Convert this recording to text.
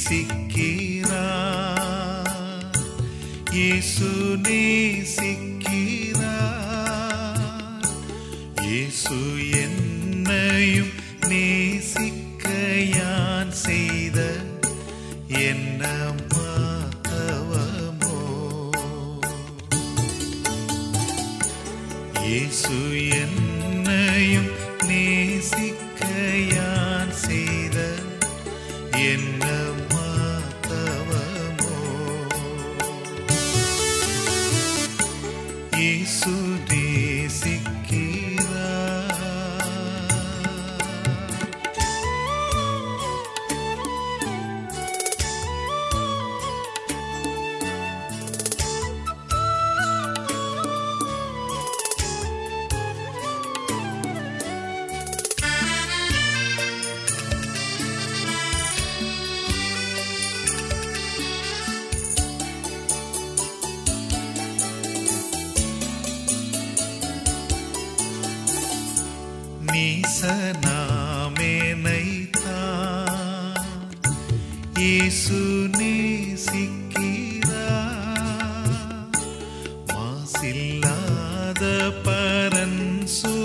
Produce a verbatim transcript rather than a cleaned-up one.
நேசிக்கிறார், இயேசு நேசிக்கிறார். இயேசு என்னையும் நேசிக்க யான் செய்த என்ன மாதவமோ. இயேசு என்னையும் நேசிக்க யான் செய்த என்ன மாதவமோ. இயேசு நீசனாமேனைத்தான் இயேசு நேசிக்கிறார். மாசில்லாத பரன் சு